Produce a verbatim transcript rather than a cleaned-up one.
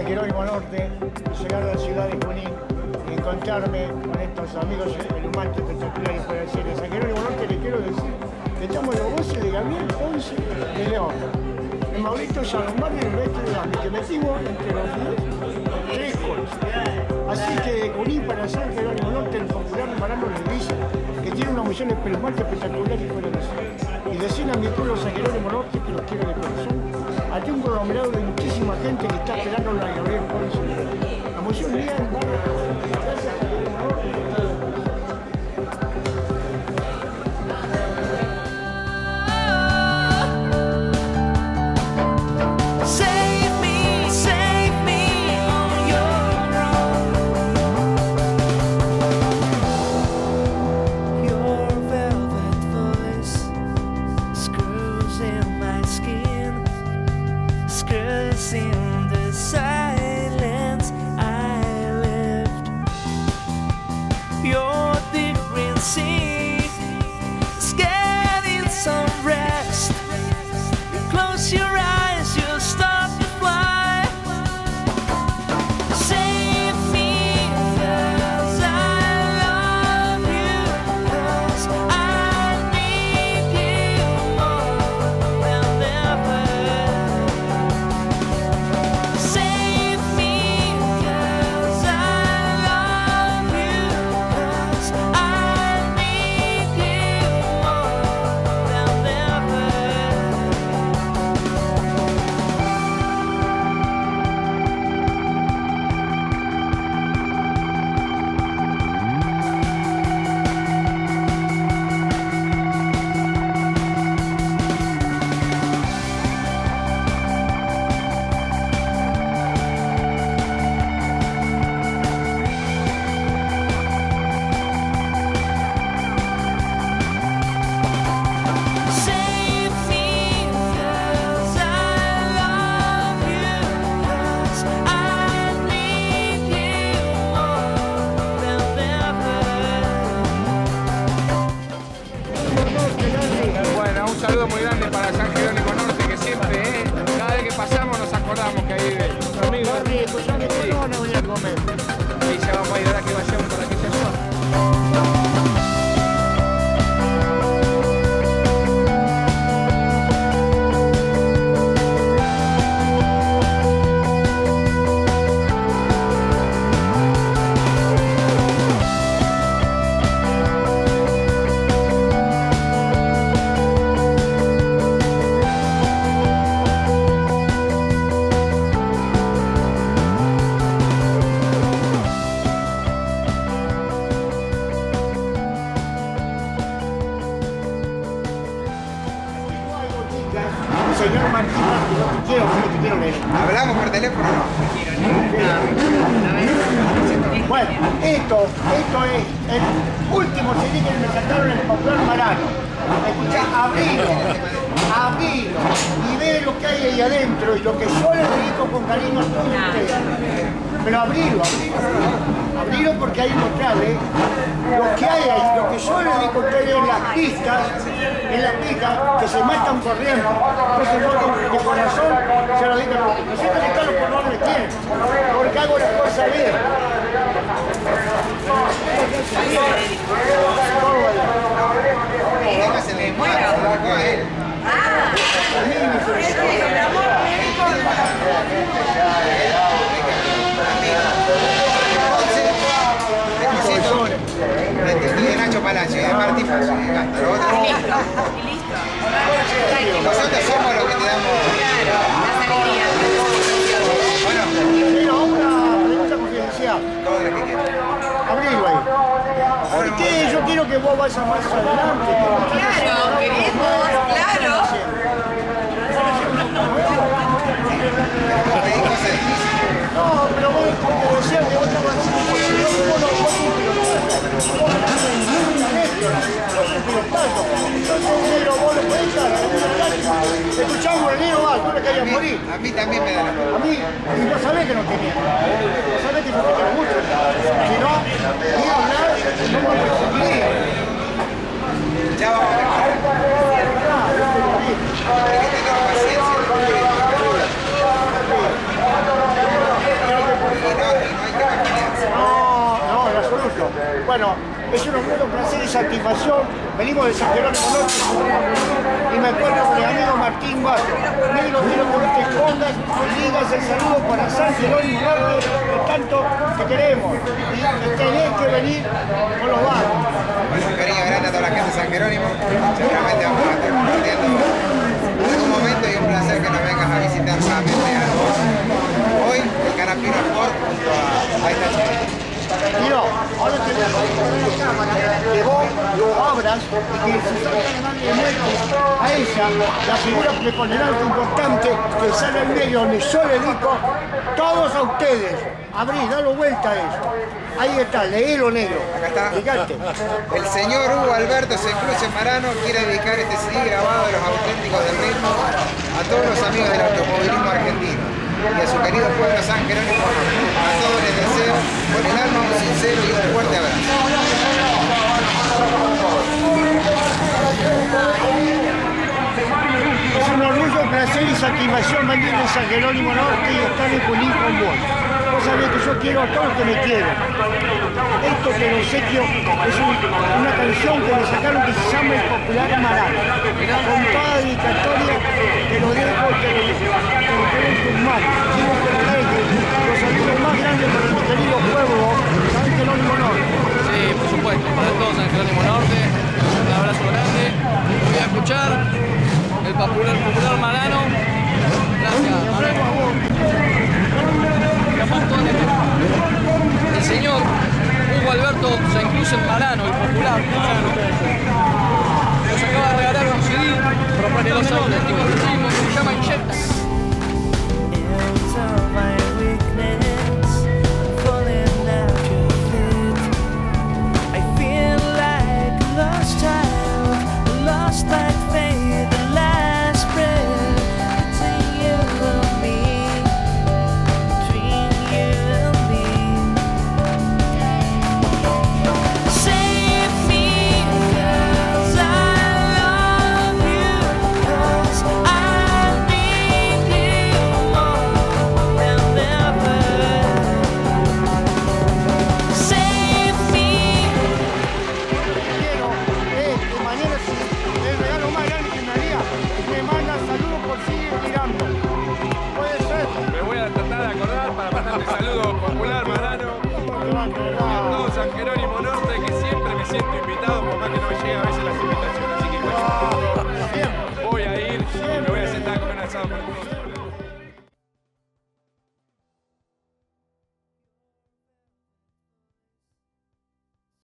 San Jerónimo Norte, llegar a la ciudad de Junín y encontrarme con estos amigos ilumantes espectaculares para decir de San Jerónimo Norte. Les quiero decir que estamos los voces de Gabriel Ponce de León, de Maurito Salomar y el resto de las que metimos entre los tres coros. Así que de Junín para San Jerónimo Norte, el popular Marano les dice que tiene una misión espeluznante espectacular y fuera de sí. Y decir a mi pueblo San Jerónimo Norte que los quiero de corazón. Aquí un conglomerado de muchísima gente que está esperando la Gabriel Ponce. La moción mía en barra. Gracias a Jerónimo Norte. Señor Martín, no te quiero, no te quiero leer. ¿Hablamos por teléfono? Bueno, esto, esto es el último C D que me sacaron en el popular Marano. Escuchá, abrilo, abrilo y ve lo que hay ahí adentro y lo que yo le dedico con cariño a todos ustedes. Pero abrilo, abrilo, abrilo porque ahí mostrarle lo que hay ahí, lo que yo le dedico a ustedes en las pistas, en las pistas que se matan corriendo. Entonces yo de corazón se lo digo, no sé que están los pormenores que tienen, porque hago las cosas bien. Además se le muere a él. Ah, es que el amor médico. De Nacho Palacio, de Martín Paso, de Castro. Y listo. Nosotros somos los que te damos. Las alegrías. Bueno, Pero una pregunta confidencial. todo lo que quieras. Abrilo ahí. ¿Por qué yo quiero que vos vayas más adelante? Claro, queremos, claro. No, pero vos porque decías que vos estabas haciendo vos no vos un pilotazo. Vos no tenés ningún talento, vos un pilotazo. Entonces, negro, vos lo podés dar, escuchamos el negro va, vos le querías morir. A mí también me da la A mí, y vos sabés que no tenía. Vos sabés que no te quiero mucho. Si no, ni hablar, no me conseguiría. Ya vamos a mejorar. Hay que tener paciencia. Es un orgullo, un placer y satisfacción. Venimos de San Jerónimo Norte y me encuentro con el amigo Martín Basto. Negro, quiero que vos te pongas y digas el saludo para San Jerónimo Norte, que tanto te queremos. Y tenés que venir con los barcos. Bueno, un cariño grande a toda la gente de San Jerónimo. Seguramente vamos a estar compartiendo en algún momento y un placer que nos vengas a visitar nuevamente a vos. Hoy, el Canapino Sport junto a, a esta chica. Mira, ahora te voy a poner la cámara, que vos lo abras y que se salga de darle muerte a ella, la figura preponderante importante que sale en medio donde yo le digo, todos a ustedes, abrí, dalo vuelta a eso. Ahí está, leílo negro. Acá está. Fíjate. El señor Hugo Alberto Sencluce Marano quiere dedicar este C D grabado de los auténticos del ritmo a todos los amigos del automovilismo argentino y a su querido pueblo San Jerónimo. A todos les deseo con el alma un sincero y un fuerte abrazo. Es un orgullo, placer y satisfacción venir de San Jerónimo Norte y estar en Junín con vos. Vos sabés que yo quiero a todos los que me quieren. Esto te lo obsequio es un, una canción que me sacaron que se llama El Popular Marano. Con toda dedicatoria te lo dejo, te lo dejo en tus manos. Quiero que me dejes los saludos más grandes para mi querido pueblo, San Jerónimo Norte. Sí, por supuesto, para todos San Jerónimo Norte, un abrazo grande. Voy a escuchar el popular, popular Marano. Gracias, Marano. El señor Hugo Alberto Sencluce Marano, el popular, nos acaba de regalar un C D de los auténticos del ritmo que se llama Inyecta. Saludos popular Marano y a todo San Jerónimo Norte, que siempre me siento invitado, por más que no me llegue a veces las invitaciones.